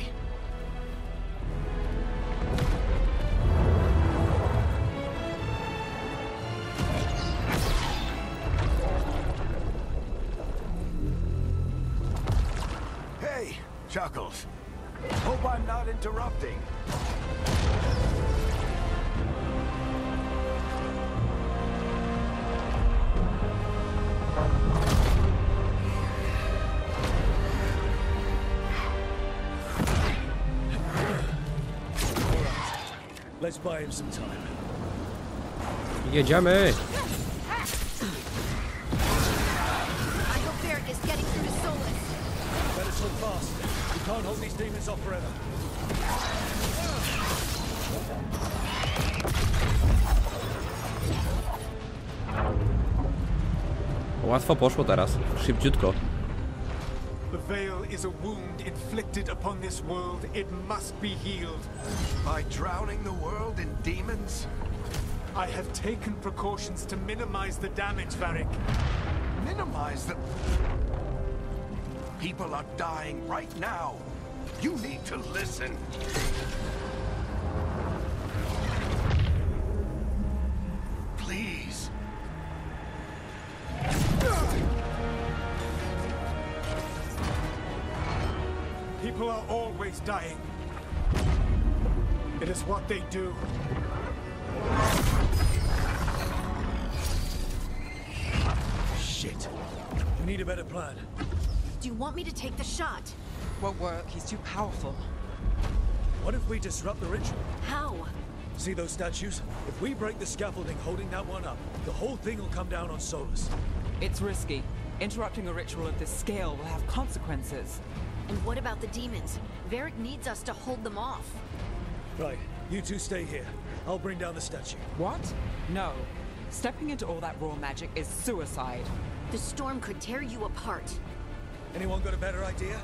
Chuckles. Hope I'm not interrupting. Let's buy him some time. Jedziemy. I hope Varric is getting through to Solus. Better so fast. We can't hold these demons off forever. Łatwo poszło teraz. Szybciutko. The veil is a wound inflicted upon this world. It must be healed. By drowning the world in demons? I have taken precautions to minimize the damage, Varric. Minimize the... People are dying right now. You need to listen. Please. People are always dying. It is what they do. Shit. We need a better plan. Do you want me to take the shot? Won't work. He's too powerful. What if we disrupt the ritual? How? See those statues? If we break the scaffolding holding that one up, the whole thing will come down on Solus. It's risky. Interrupting a ritual of this scale will have consequences. And what about the demons? Varric needs us to hold them off. Right, you two stay here. I'll bring down the statue. What? No. Stepping into all that raw magic is suicide. The storm could tear you apart. Anyone got a better idea?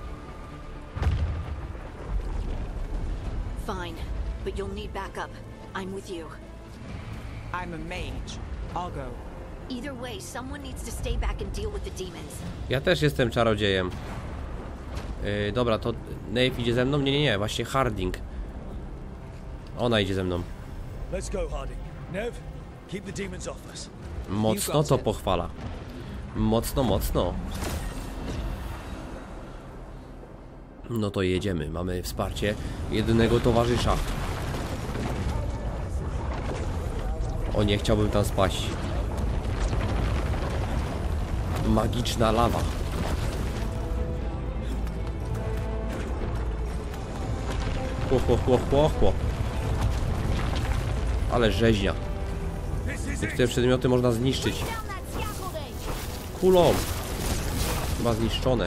Fine, but you'll need backup. I'm with you. I'm a mage. I'll go. Either way, someone needs to stay back and deal with the demons. Ja też jestem czarodziejem. Dobra, to Nave idzie ze mną? Nie, właśnie Harding. Ona idzie ze mną. Let's go, Harding. Nev, keep the demons off us. Mocno to pochwala. Mocno. No to jedziemy. Mamy wsparcie jedynego towarzysza. O, nie chciałbym tam spaść. Magiczna lawa. Chło. Ale rzeźnia. Niektóre przedmioty można zniszczyć kulą. Chyba zniszczone.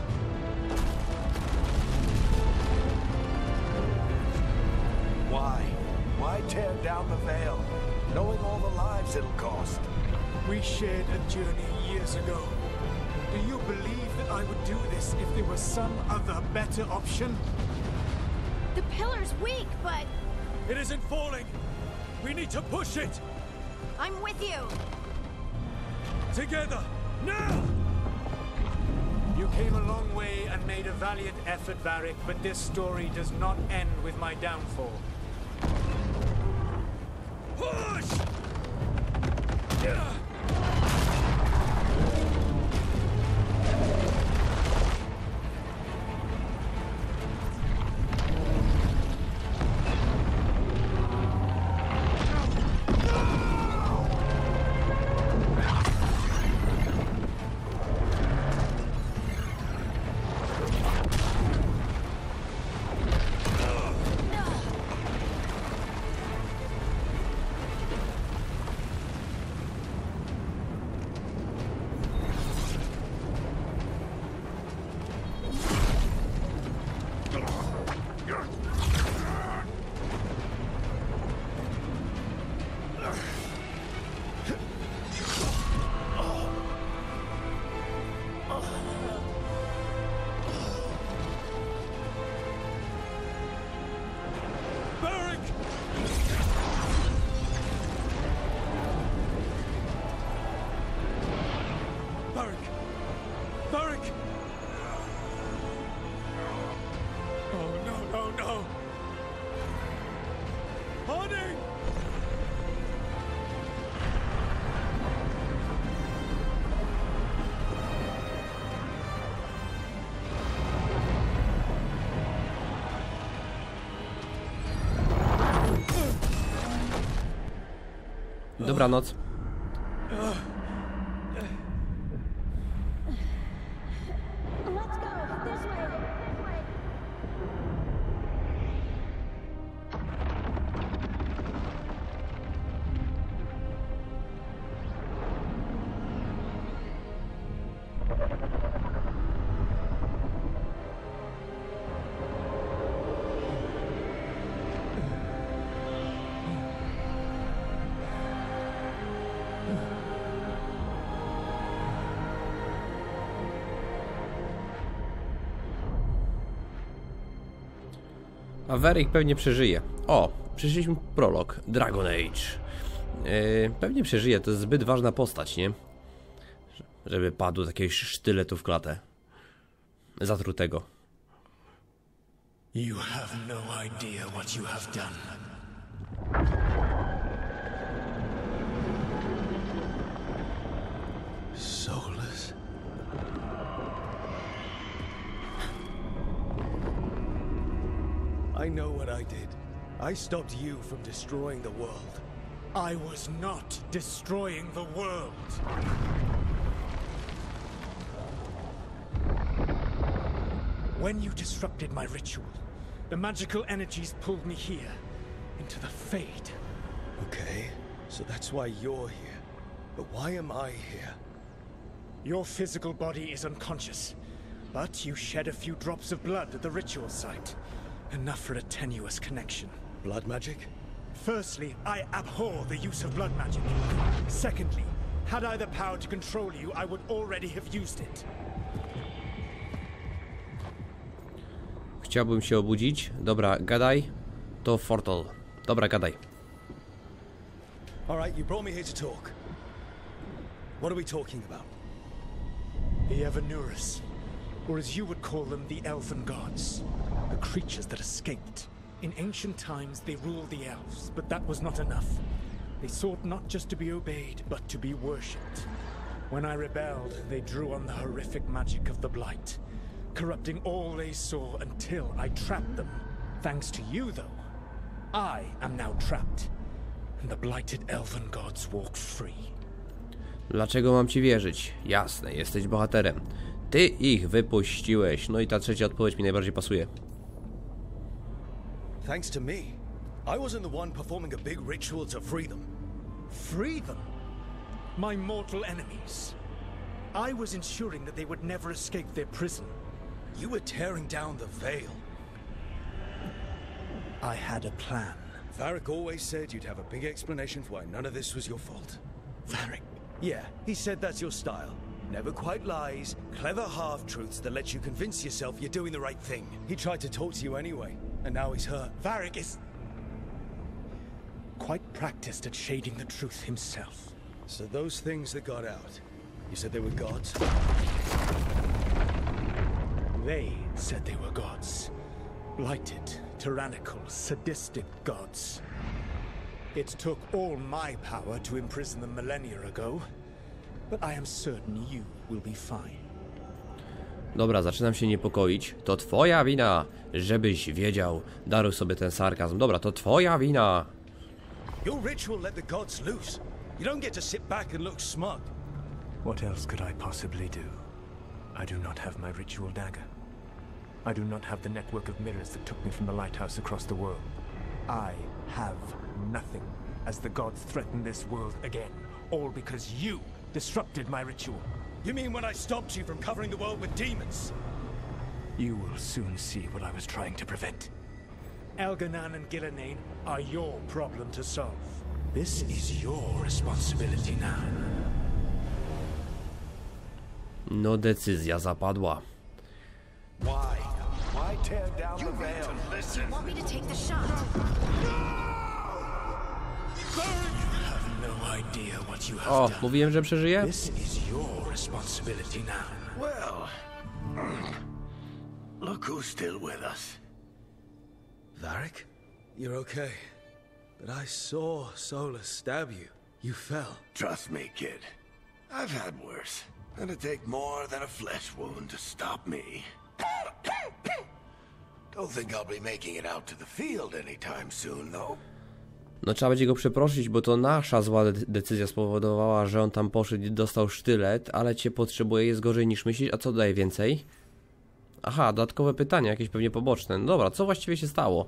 Why tear down the veil, knowing all the lives it'll cost? We shared a journey years ago. Do you believe that I would do this if there was some other better option? The pillar's weak, but... It isn't falling! We need to push it! I'm with you! Together! Now! You came a long way and made a valiant effort, Varric, but this story does not end with my downfall. Push! Dobranoc. A Varric pewnie przeżyje. O, przeszliśmy prolog. Dragon Age. Pewnie przeżyje, to jest zbyt ważna postać, nie? Żeby padł z jakiegoś sztyletu w klatę. Zatrutego. You have no idea what you have done. Soulless. I know what I did. I stopped you from destroying the world. I was not destroying the world. When you disrupted my ritual, the magical energies pulled me here, into the Fade. Okay, so that's why you're here. But why am I here? Your physical body is unconscious, but you shed a few drops of blood at the ritual site. Enough for a tenuous connection. Blood magic? Firstly, I abhor the use of blood magic. Secondly, had I the power to control you, I would already have used it. Chciałbym się obudzić. Dobra, gadaj. To Fortol. Dobra, gadaj. Alright, you brought me here to talk. What are we talking about? The Evanurus, or as you would call them, the Elven Gods. The creatures that escaped. In ancient times, they ruled the elves, but that was not enough. They sought not just to be obeyed, but to be worshipped. When I rebelled, they drew on the horrific magic of the Blight, corrupting all they saw until I trapped them. Thanks to you, though, I am now trapped, and the blighted Elven Gods walk free. Dlaczego mam ci wierzyć? Jasne, jesteś bohaterem. Ty ich wypuściłeś. No i ta trzecia odpowiedź mi najbardziej pasuje. Thanks to me. I wasn't the one performing a big ritual to free them. Free them? My mortal enemies. I was ensuring that they would never escape their prison. You were tearing down the veil. I had a plan. Varric always said you'd have a big explanation for why none of this was your fault. Varric? Yeah, he said that's your style. Never quite lies, clever half-truths that let you convince yourself you're doing the right thing. He tried to talk to you anyway, and now he's hurt. Varric is quite practiced at shading the truth himself. So those things that got out, you said they were gods? They said they were gods. Blighted, tyrannical, sadistic gods. It took all my power to imprison them millennia ago, but I am certain you will be fine. Dobra, zaczynam się niepokoić. To twoja wina, żebyś wiedział. Daruj sobie ten sarkazm. Dobra, to twoja wina. Your ritual let the gods loose. You don't get to sit back and look smug. What else could I possibly do? I do not have my ritual dagger. I do not have the network of mirrors that took me from the lighthouse across the world. I have nothing as the gods threaten this world again. All because you disrupted my ritual. You mean when I stopped you from covering the world with demons? You will soon see what I was trying to prevent. Elganan and Gillenane are your problem to solve. This is your responsibility now. No, decyzja zapadła. Why? Why tear down the veil? Do you want me to take the shot? No idea what you have O, done. mówiłem, że przeżyję? This is your responsibility now. Well, look who's still with us. Varric? You're okay. But I saw Solus stab you. You fell. Trust me, kid. I've had worse. It'd take more than a flesh wound to stop me. Don't think I'll be making it out to the field anytime soon, though. No trzeba będzie go przeprosić, bo to nasza zła decyzja spowodowała, że on tam poszedł i dostał sztylet, ale cię potrzebuje, jest gorzej niż myślisz, a co daje więcej? Aha, dodatkowe pytania, jakieś pewnie poboczne. No dobra, co właściwie się stało?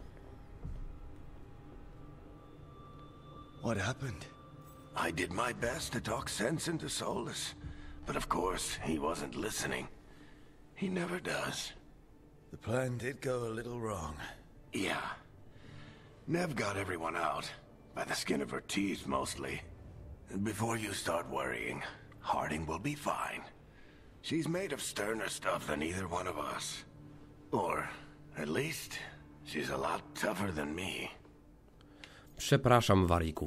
What happened? I did my best to talk sense into Solus, but of course he wasn't listening. He never does. The plan did go a little wrong. Yeah. Nev got everyone out, by the skin of her teeth mostly. And before you start worrying, Harding will be fine. She's made of sterner stuff than either one of us. Or, at least, she's a lot tougher than me. Przepraszam, Variku.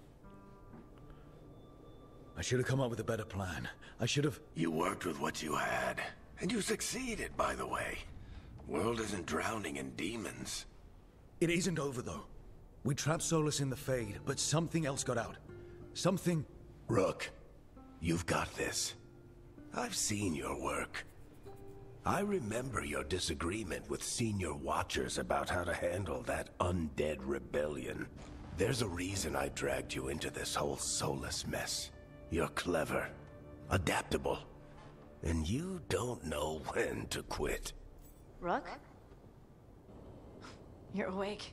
I should have come up with a better plan. I should have... You worked with what you had. And you succeeded, by the way. World isn't drowning in demons. It isn't over, though. We trapped Solus in the Fade, but something else got out. Something... Rook, you've got this. I've seen your work. I remember your disagreement with senior Watchers about how to handle that undead rebellion. There's a reason I dragged you into this whole Solus mess. You're clever, adaptable, and you don't know when to quit. Rook? You're awake.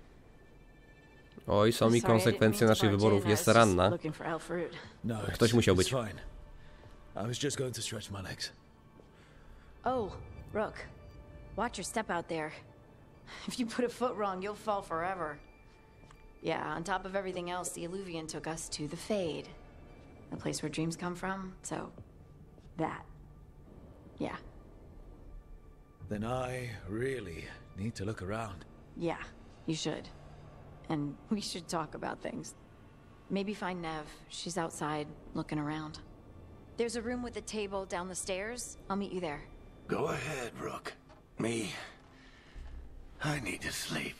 Oj, są mi konsekwencje naszych wyborów. Jest ranna. No, Ktoś musiał być. fine. I was just going to stretch my legs. Oh, Rook. Watch your step out there. If you put a foot wrong, you'll fall forever. Yeah, on top of everything else, the Illuvian took us to the Fade. The place where dreams come from, so... that. Yeah. Then I really need to look around. Yeah, you should. And we should talk about things. Maybe find Nev. She's outside, looking around. There's a room with a table down the stairs. I'll meet you there. Go ahead, Rook. Me, I need to sleep.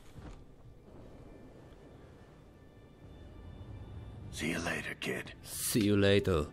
See you later, kid. See you later.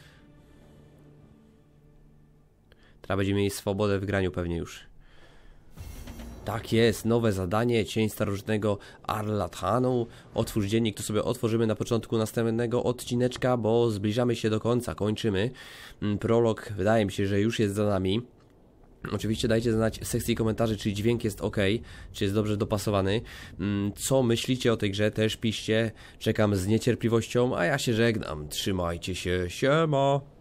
Teraz będziemy mieli swobodę w graniu pewnie już. Tak jest, nowe zadanie, Cień Starożytnego Arlathanu. Otwórz dziennik, to sobie otworzymy na początku następnego odcineczka, bo zbliżamy się do końca, kończymy. Prolog, wydaje mi się, że już jest za nami. Oczywiście dajcie znać w sekcji komentarzy, czy dźwięk jest ok, czy jest dobrze dopasowany. Co myślicie o tej grze, też piszcie. Czekam z niecierpliwością, a ja się żegnam. Trzymajcie się, siema!